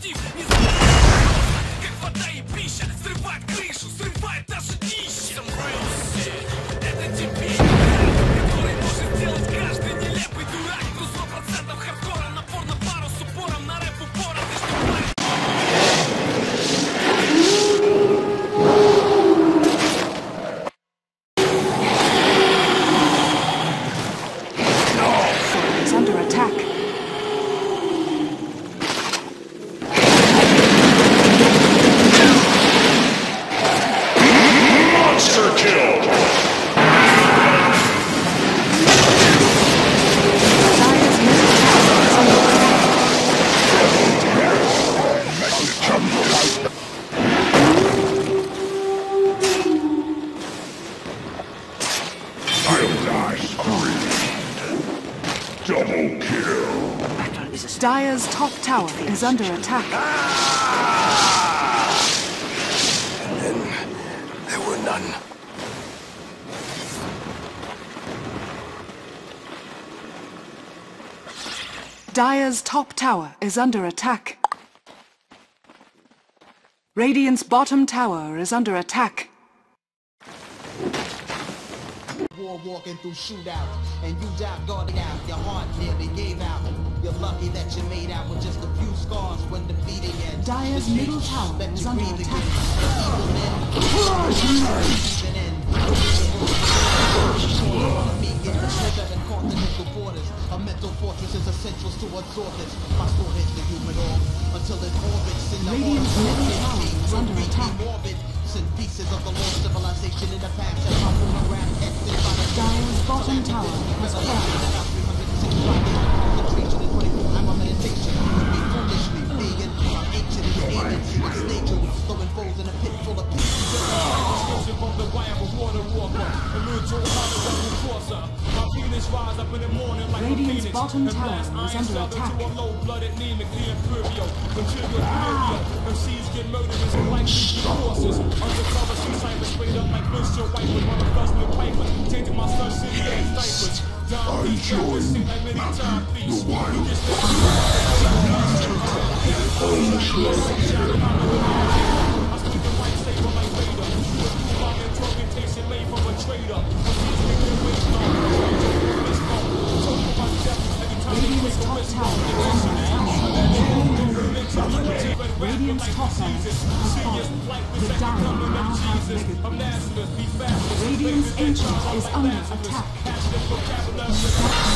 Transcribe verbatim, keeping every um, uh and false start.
Double kill. Dire's top tower is under attack. And then there were none. Dire's top tower is under attack. Radiant's bottom tower is under attack. War walking through shootouts, and you died guarding out. Your heart nearly gave out. You're lucky that you made out with just a few scars when defeating ends. Dire's middle tower is under attack. A mental fortress is essential to absorb this. My sword hits the human orb until it orbits in the Radiant's middle tower is under attack. Send pieces of the lost civilization in the past and my photograph etched by the Dire's bottom tower has fallen. I'm a meditation. Be foolishly vegan. I'm ancient and alien. I stay true. Throwing foes in a pit full of pieces. From the wire of water walker. Allude to a heart of enforcer. My penis rise up in the morning like Radiant's a bottom tower is under attack. To a low-blooded neemically imperio. Material period. M Cs get murdered as likely forces. Undercover suicide was straight up like windshield wipers. One of us new piper. Changing my son shit in diapers. I join the wild. Radiant's top tower is under attack. Radiant's top tower has fallen. The Dire now have mega creeps. Radiant's ancient is under attack.